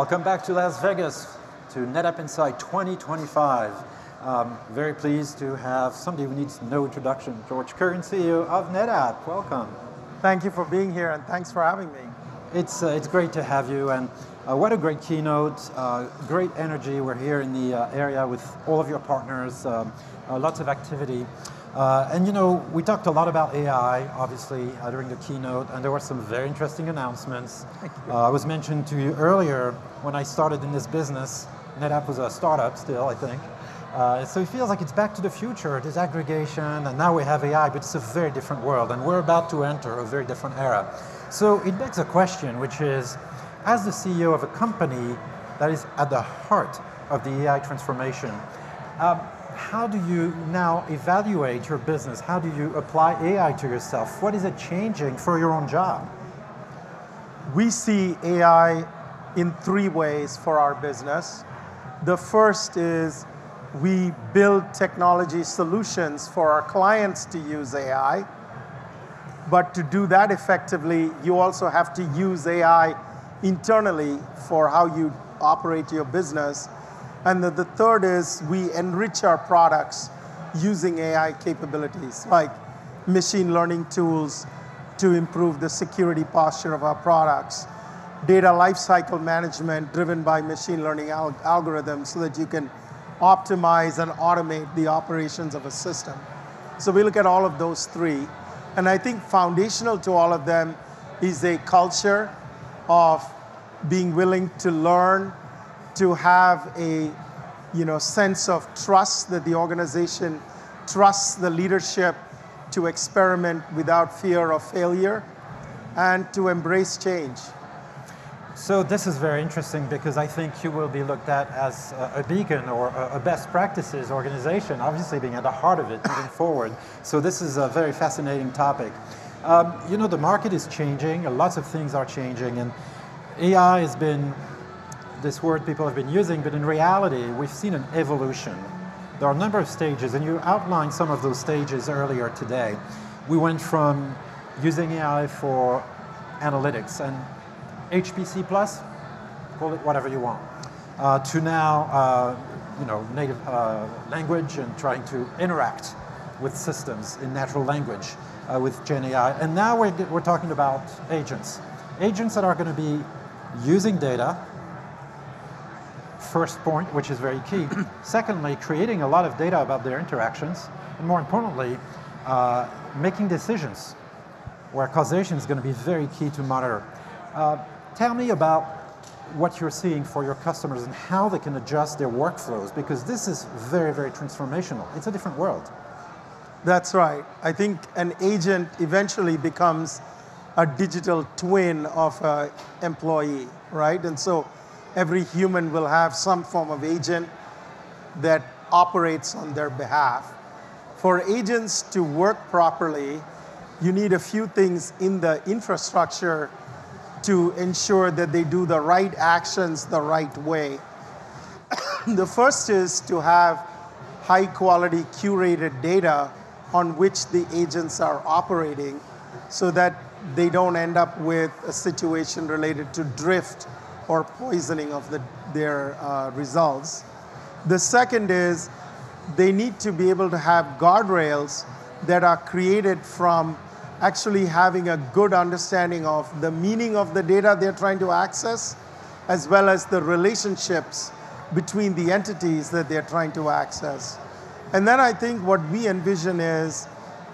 Welcome back to Las Vegas, to NetApp INSIGHT 2025. Very pleased to have somebody who needs no introduction, George Kurian, CEO of NetApp. Welcome. Thank you for being here, and thanks for having me. It's great to have you, and what a great keynote, great energy. We're here in the area with all of your partners, lots of activity. And you know, we talked a lot about AI, obviously, during the keynote, and there were some very interesting announcements. I was mentioned to you earlier, when I started in this business, NetApp was a startup still, I think. So it feels like it's back to the future, disaggregation, and now we have AI, but it's a very different world, and we're about to enter a very different era. So it begs a question, which is, as the CEO of a company that is at the heart of the AI transformation, how do you now evaluate your business? How do you apply AI to yourself? What is it changing for your own job? We see AI in three ways for our business. The first is we build technology solutions for our clients to use AI. But to do that effectively, you also have to use AI internally for how you operate your business. And the third is we enrich our products using AI capabilities, like machine learning tools to improve the security posture of our products, data lifecycle management driven by machine learning algorithms so that you can optimize and automate the operations of a system. So we look at all of those three. And I think foundational to all of them is a culture of being willing to learn, to have a sense of trust that the organization trusts the leadership to experiment without fear of failure, and to embrace change. So this is very interesting because I think you will be looked at as a beacon or a best practices organization, obviously being at the heart of it moving forward. So this is a very fascinating topic. You know, the market is changing, lots of things are changing, and AI has been this word people have been using, but in reality, we've seen an evolution. There are a number of stages, and you outlined some of those stages earlier today. We went from using AI for analytics and HPC plus, call it whatever you want, to now, native language and trying to interact with systems in natural language with Gen AI. And now we're talking about agents. Agents that are going to be using data, first point, which is very key. Secondly, creating a lot of data about their interactions, and more importantly, making decisions where causation is going to be very key to monitor. Tell me about what you're seeing for your customers and how they can adjust their workflows, because this is very, very transformational. It's a different world. That's right. I think an agent eventually becomes a digital twin of an employee, right? And so every human will have some form of agent that operates on their behalf. For agents to work properly, you need a few things in the infrastructure to ensure that they do the right actions the right way. The first is to have high quality curated data on which the agents are operating so that they don't end up with a situation related to drift or poisoning of their results. The second is they need to be able to have guardrails that are created from actually having a good understanding of the meaning of the data they're trying to access, as well as the relationships between the entities that they're trying to access. And then I think what we envision is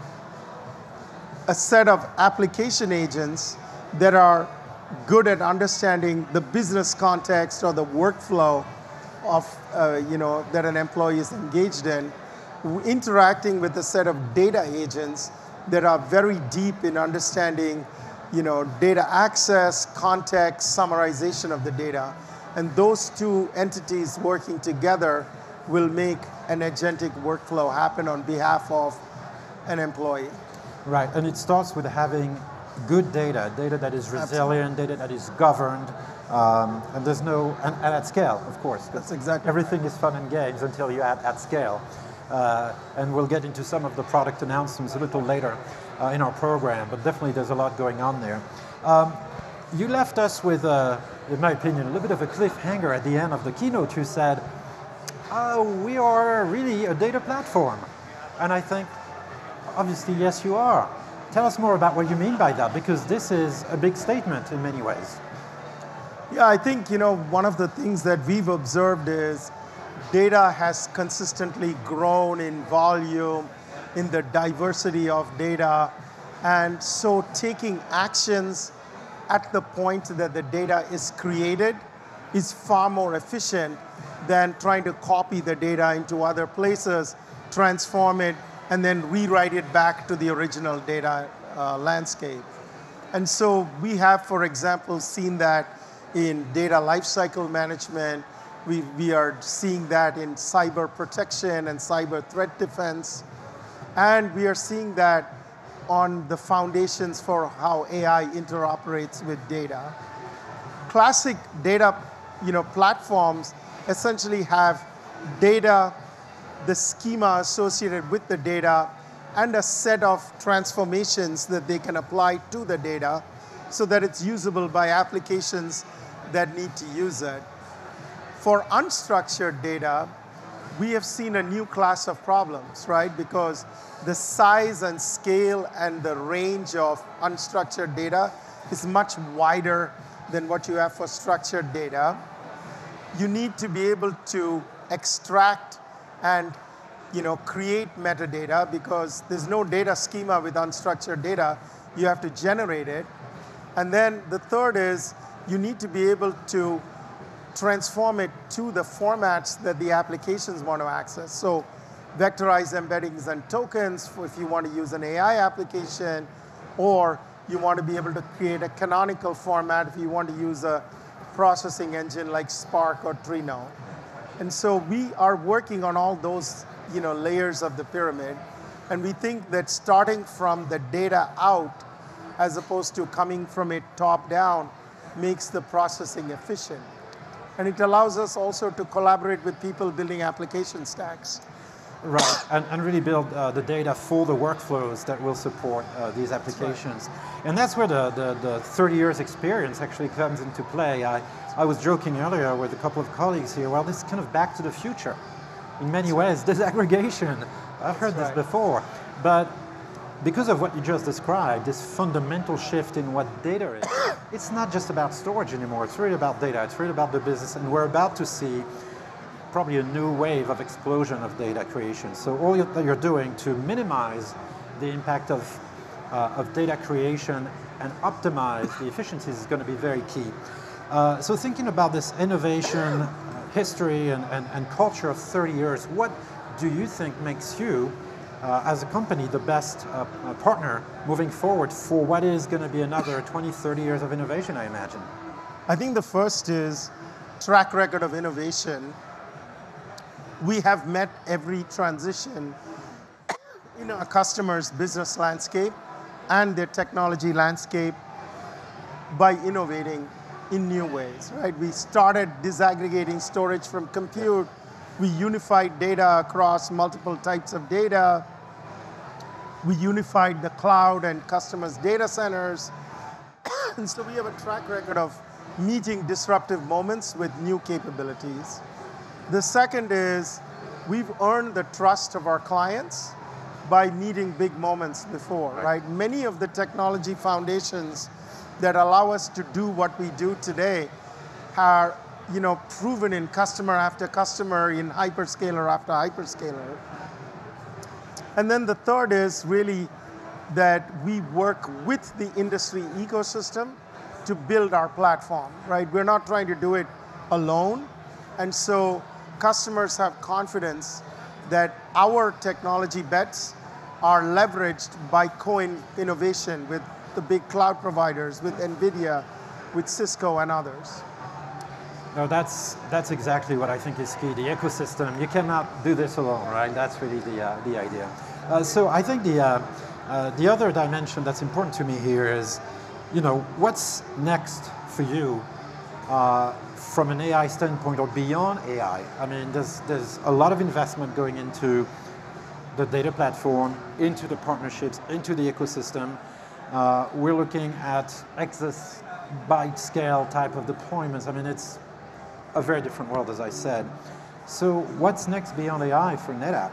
a set of application agents that are good at understanding the business context or the workflow of that an employee is engaged in, interacting with a set of data agents that are very deep in understanding data access, context, summarization of the data. And those two entities working together will make an agentic workflow happen on behalf of an employee. Right, and it starts with having good data that is resilient, data that is governed, and there's no, and at scale, of course. That's exactly everything is fun and games until you add at scale. And we'll get into some of the product announcements a little later in our program, but definitely there's a lot going on there. You left us with in my opinion, a little bit of a cliffhanger at the end of the keynote. You said, we are really a data platform. And I think, obviously, yes, you are. Tell us more about what you mean by that, because this is a big statement in many ways. Yeah, I think, one of the things that we've observed is data has consistently grown in volume, in the diversity of data. And so taking actions at the point that the data is created is far more efficient than trying to copy the data into other places, transform it, and then rewrite it back to the original data landscape. And so we have, for example, seen that in data lifecycle management. We are seeing that in cyber protection and cyber threat defense. And we are seeing that on the foundations for how AI interoperates with data. Classic data platforms essentially have data, the schema associated with the data, and a set of transformations that they can apply to the data so that it's usable by applications that need to use it. For unstructured data, we have seen a new class of problems, right? Because the size and scale and the range of unstructured data is much wider than what you have for structured data. You need to be able to extract and create metadata, because there's no data schema with unstructured data. You have to generate it. And then the third is you need to be able to transform it to the formats that the applications want to access. So vectorized embeddings and tokens if you want to use an AI application, or you want to be able to create a canonical format if you want to use a processing engine like Spark or Trino. And so we are working on all those layers of the pyramid. And we think that starting from the data out, as opposed to coming from it top down, makes the processing efficient. And it allows us also to collaborate with people building application stacks. Right, and really build the data for the workflows that will support these applications. Right. And that's where the 30 years experience actually comes into play. I was joking earlier with a couple of colleagues here, well, this is kind of back to the future. In many ways, disaggregation. I've heard this before. But because of what you just described, this fundamental shift in what data is, it's not just about storage anymore. It's really about data. It's really about the business. And we're about to see probably a new wave of explosion of data creation. So all that you're doing to minimize the impact of data creation and optimize the efficiencies is going to be very key. So thinking about this innovation, history, and culture of 30 years, what do you think makes you, as a company, the best partner moving forward for what is going to be another 20, 30 years of innovation, I imagine? I think the first is track record of innovation. We have met every transition in our customers' business landscape and their technology landscape by innovating in new ways, right? We started disaggregating storage from compute. We unified data across multiple types of data. We unified the cloud and customers' data centers. And so we have a track record of meeting disruptive moments with new capabilities. The second is we've earned the trust of our clients by meeting big moments before, right? Many of the technology foundations that allow us to do what we do today are proven in customer after customer, in hyperscaler after hyperscaler. And then the third is really that we work with the industry ecosystem to build our platform, right? We're not trying to do it alone. And so customers have confidence that our technology bets are leveraged by co-innovation with the big cloud providers, with Nvidia, with Cisco and others. No, that's exactly what I think is key, the ecosystem. You cannot do this alone, right? That's really the idea. So I think the other dimension that's important to me here is, what's next for you from an AI standpoint or beyond AI? I mean, there's a lot of investment going into the data platform, into the partnerships, into the ecosystem. We're looking at byte scale type of deployments. I mean, it's a very different world, as I said. So what's next beyond AI for NetApp?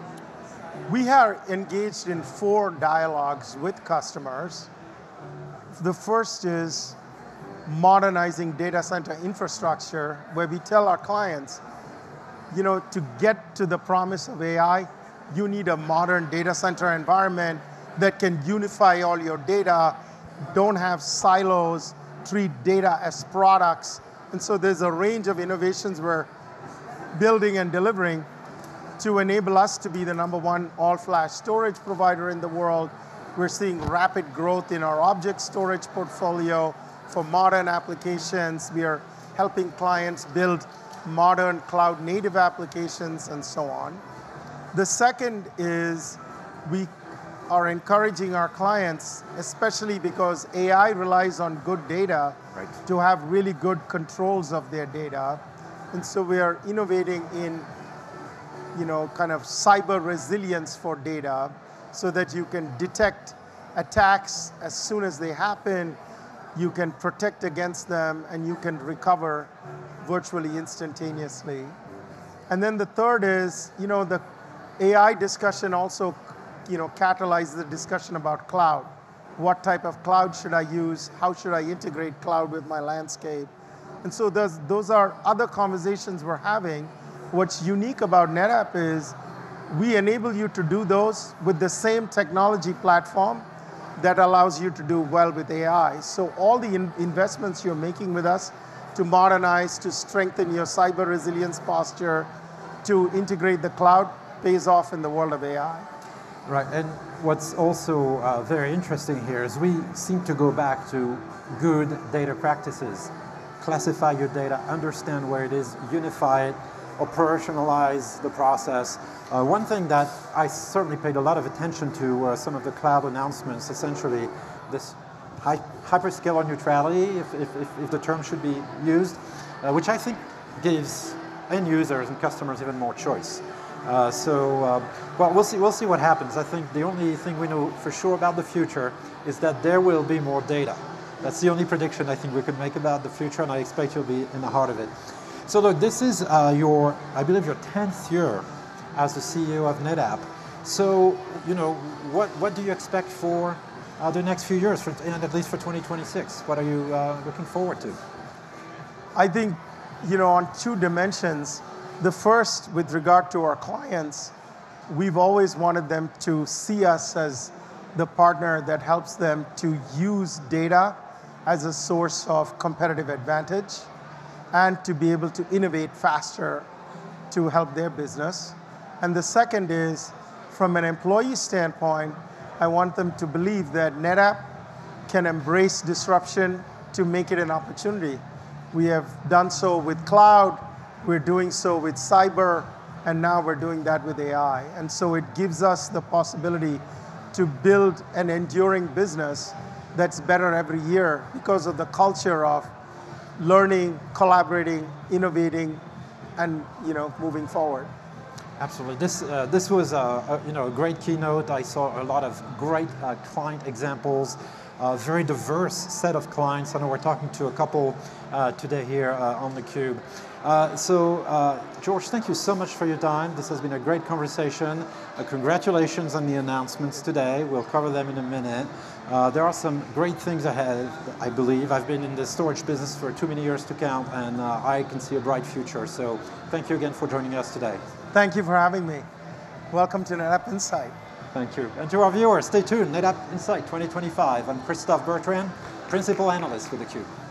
We are engaged in 4 dialogues with customers. The first is modernizing data center infrastructure, where we tell our clients, to get to the promise of AI, you need a modern data center environment that can unify all your data, don't have silos, treat data as products. And so there's a range of innovations we're building and delivering to enable us to be the #1 all-flash storage provider in the world. We're seeing rapid growth in our object storage portfolio for modern applications. We are helping clients build modern cloud-native applications and so on. The second is we are encouraging our clients, especially because AI relies on good data, right, to have really good controls of their data. And so we are innovating in kind of cyber resilience for data so that you can detect attacks as soon as they happen, you can protect against them, and you can recover virtually instantaneously. And then the third is, the AI discussion also, catalyzes the discussion about cloud. What type of cloud should I use? How should I integrate cloud with my landscape? And so those are other conversations we're having. What's unique about NetApp is we enable you to do those with the same technology platform that allows you to do well with AI. So all the investments you're making with us to modernize, to strengthen your cyber resilience posture, to integrate the cloud, pays off in the world of AI. Right, and what's also very interesting here is we seem to go back to good data practices. Classify your data, understand where it is, unify it, operationalize the process. One thing that I certainly paid a lot of attention to some of the cloud announcements, essentially this hyperscaler neutrality, if the term should be used, which I think gives end users and customers even more choice. Well, we'll see what happens. I think the only thing we know for sure about the future is that there will be more data. That's the only prediction I think we could make about the future, and I expect you'll be in the heart of it. So look, this is I believe your 10th year as the CEO of NetApp. So, what do you expect for the next few years, and at least for 2026? What are you looking forward to? I think, on 2 dimensions. The first, with regard to our clients, we've always wanted them to see us as the partner that helps them to use data as a source of competitive advantage and to be able to innovate faster to help their business. And the second is, from an employee standpoint, I want them to believe that NetApp can embrace disruption to make it an opportunity. We have done so with cloud, we're doing so with cyber, and now we're doing that with AI. And so it gives us the possibility to build an enduring business that's better every year because of the culture of learning, collaborating, innovating, and moving forward. Absolutely. This was a great keynote. I saw a lot of great client examples, very diverse set of clients. I know we're talking to a couple today here on theCUBE. George, thank you so much for your time. This has been a great conversation. Congratulations on the announcements today. We'll cover them in a minute. There are some great things ahead, I believe. I've been in the storage business for too many years to count, and I can see a bright future. So thank you again for joining us today. Thank you for having me. Welcome to NetApp INSIGHT. Thank you. And to our viewers, stay tuned. NetApp INSIGHT 2025. I'm Christophe Bertrand, Principal Analyst with theCUBE.